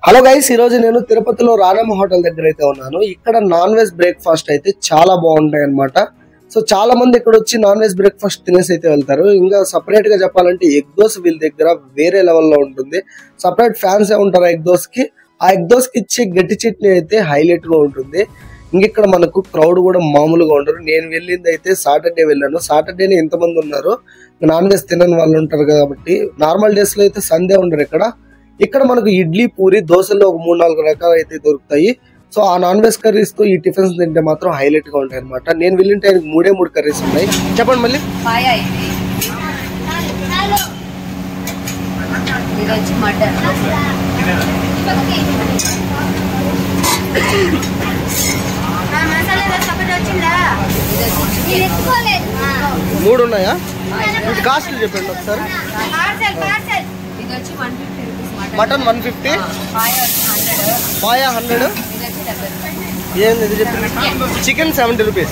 Hello guys, ఈ రోజు నేను తిరుపతిలో రానమ్మ హోటల్ దగ్గర అయితే ఉన్నాను. ఇక్కడ నాన్ వెజ్ బ్రేక్ఫాస్ట్ అయితే చాలా బాగుంటాయి అన్నమాట. సో చాలా మంది ఇక్కడ వచ్చి నాన్ వెజ్ బ్రేక్ఫాస్ట్ తినేసి అయితే వెళ్తారు. ఇంకా సపరేట్ గా చెప్పాలంటే ఎగ్ దోశ వీళ్ళ దగ్గర వేరే లెవెల్లో ఉంటుంది. సపరేట్ ఫ్యాన్స్ ఉంటారు ఎగ్ దోశకి. ఆ ఎగ్ దోశకి ఇచ్చే గట్టి చట్నీ అయితే హైలైట్ గా ఉంటుంది. ఇక్కడ మనకు క్రౌడ్ కూడా మామూలుగా ఉండరు. నేను వెళ్ళింది అయితే సాటర్డే వెళ్ళాను. సాటర్డేనే ఇంతమంది ఉన్నారు. నాన్ వెజ్ తినని వాళ్ళు ఉంటారు కాబట్టి. నార్మల్ డేస్ లో అయితే సండే ఉండరు ఇక్కడ మనకు ఇడ్లీ పూరి దోశల్లో ఒక 3-4 రకాలు అయితే దొరుకుతాయి. సో ఆ నాన్ వెజ్ కర్రీస్ తో ఈ టిఫిన్స్ తింటే మాత్రం హైలైట్ గా ఉంటాయి అనమాట. నేను వెళ్ళింటే 3 కర్రీస్ ఉన్నాయి. చెప్పండి మళ్ళీ. మూడు ఉన్నాయా? కాస్ట్ చెప్పండి ఒకసారి. మటన్ 150, పాయా 100, ఏంది ఇది చెప్పండి. Chicken 70 rupees.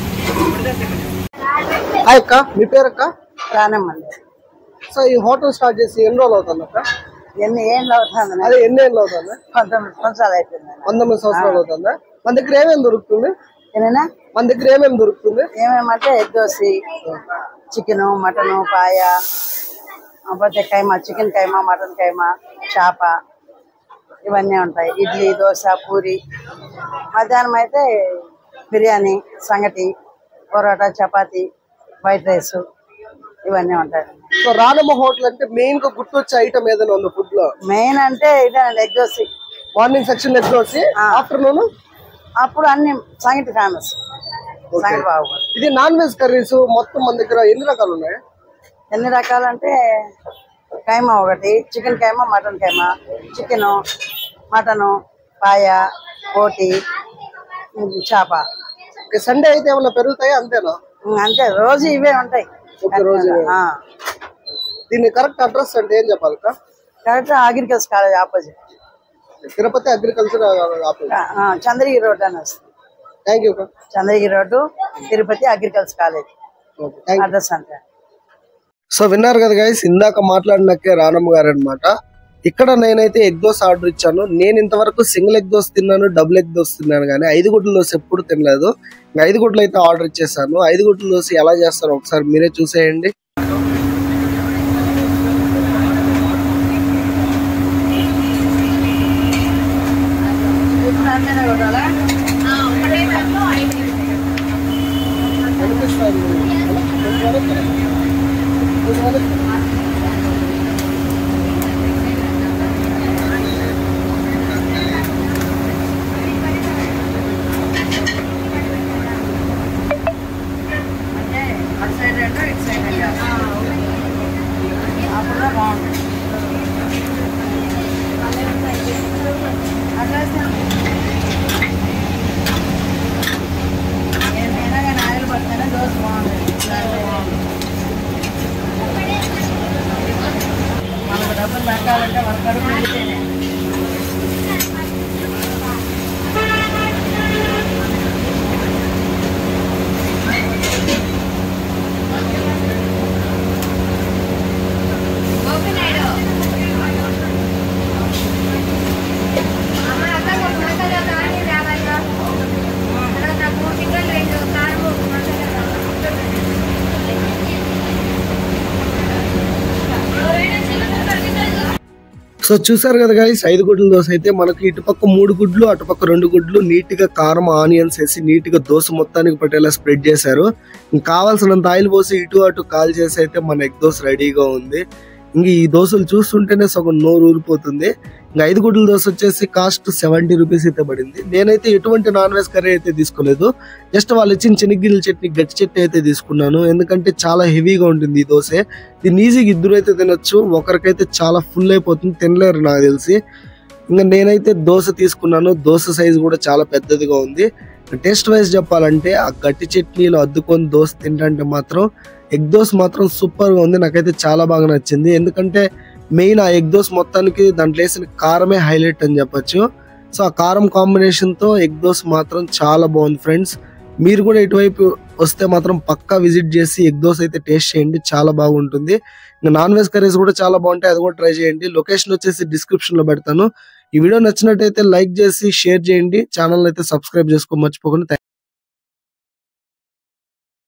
హాయ్ అక్క, మీ పేరు అక్క? రానమ్మండి. సో ఈ హోటల్ స్టార్ట్ చేసి ఎన్ని రోజులు అవుతుంది అక్క? ఎన్ని ఏళ్ళు అవుతుంది? అదే ఎన్ని ఏళ్ళు అవుతుంది? 19 సంవత్సరాలు అయిపోయింది. 19 సంవత్సరాలు అవుతుందా? మన దగ్గర ఏమేమి దొరుకుతుంది? ఏమైనా మన దగ్గర ఏమేమి దొరుకుతుంది? ఏమేమంటే egg dosa, chicken, mutton, paya, పోతే కైమా, చికెన్ కైమా, మటన్ కైమా, చేప, ఇవన్నీ ఉంటాయి. ఇడ్లీ, దోశ, పూరి. మధ్యాహ్నం అయితే బిర్యానీ, సంగటి, పొరోటా, చపాతి, వైట్ రైస్, ఇవన్నీ ఉంటాయి. సో రానమ్మ హోటల్ అంటే మెయిన్ గా గుర్తొచ్చే ఐటమ్ ఏదైనా ఉంది ఫుడ్ లో? మెయిన్ అంటే ఇదేనండి, egg dosa. Morning section egg dosa, afternoon అప్పుడు అన్ని సంగటి ఫేమస్. సంగటి బాగుంది. ఇది నాన్ వెజ్ కర్రీస్ మొత్తం మన దగ్గర ఎన్ని రకాలు ఉన్నాయి? ఎన్ని రకాలంటే కైమా ఒకటి, చికెన్ కైమా, మటన్ కైమా, చికెను, మటను, పాయ, పోటీ, చేప. సండే అయితే ఏమన్నా పెరుగుతాయి అంతేనా? అంతే, రోజు ఇవే ఉంటాయి. దీని కరెక్ట్ అడ్రస్ అంటే ఏం చెప్పాలి? Correct agriculture college opposite, Tirupati agriculture opposite, Chandragiri road అని వస్తుంది. Thank you. Chandragiri road, Tirupati agriculture college address అంతే. సో విన్నారు కదా గైస్, ఇందాక మాట్లాడినక్కే రానమ్మ గారు అనమాట. ఇక్కడ నేనైతే ఎగ్ దోశ ఆర్డర్ ఇచ్చాను. నేను ఇంతవరకు సింగిల్ ఎగ్ దోశ తిన్నాను, డబుల్ ఎగ్ దోశ తిన్నాను, కానీ 5 గుడ్ల దోశ ఎప్పుడు తినలేదు. 5 గుడ్లు అయితే ఆర్డర్ ఇచ్చేసాను. 5 గుడ్ల దోశ ఎలా చేస్తారో ఒకసారి మీరే చూసేయండి. డబ్బులు పెట్టాలంటే వాళ్ళ కడుపు నిండితేనే. సో చూసారు కదా గైస్, 5 గుడ్ల దోశ అయితే మనకి ఇటుపక్క 3 గుడ్లు, అటుపక్క 2 గుడ్లు నీట్ గా కారం, ఆనియన్స్ వేసి నీట్ గా దోశ మొత్తానికి పట్టేలా స్ప్రెడ్ చేశారు. కావాల్సినంత ఆయిల్ పోసి ఇటు అటు కాల్ చేసి అయితే మన ఎగ్ దోశ రెడీగా ఉంది. ఇంక ఈ దోశలు చూస్తుంటేనే సగం నోరు ఊరిపోతుంది. ఇంకా 5 గుడ్ల దోశ వచ్చేసి కాస్ట్ 70 రూపీస్ అయితే పడింది. నేనైతే ఎటువంటి నాన్ వెజ్ కర్రీ అయితే తీసుకోలేదు. జస్ట్ వాళ్ళు ఇచ్చిన చెనిగ్గిల చట్నీ, గట్టి చట్నీ అయితే తీసుకున్నాను. ఎందుకంటే చాలా హెవీగా ఉంటుంది ఈ దోశ. దీన్ని ఈజీగా 2 అయితే తినొచ్చు. ఒకరికైతే చాలా ఫుల్ అయిపోతుంది, తినలేరు నాకు తెలిసి. ఇంకా నేనైతే దోశ తీసుకున్నాను. దోశ సైజు కూడా చాలా పెద్దదిగా ఉంది. టేస్ట్ వైజ్ చెప్పాలంటే ఆ గట్టి చట్నీలో అద్దుకొని దోశ తింటే మాత్రం ఎగ్ దోశ మాత్రం సూపర్ గా ఉంది. నాకైతే చాలా బాగా నచ్చింది. ఎందుకంటే మెయిన్ ఆ ఎగ్ దోశ మొత్తానికి దాంట్లో వేసిన కారమే హైలైట్ అని చెప్పొచ్చు. సో ఆ కారం కాంబినేషన్ తో ఎగ్ దోశ మాత్రం చాలా బాగుంది ఫ్రెండ్స్. మీరు కూడా ఇటువైపు వస్తే మాత్రం పక్కా విజిట్ చేసి ఎగ్ దోశ అయితే టేస్ట్ చేయండి, చాలా బాగుంటుంది. ఇంకా నాన్ వెజ్ కర్రీస్ కూడా చాలా బాగుంటాయి, అది కూడా ట్రై చేయండి. లొకేషన్ వచ్చేసి డిస్క్రిప్షన్ లో పెడతాను. ఈ వీడియో నచ్చినట్టయితే లైక్ చేసి షేర్ చేయండి, ఛానల్ అయితే సబ్స్క్రైబ్ చేసుకో మర్చిపోకుండా.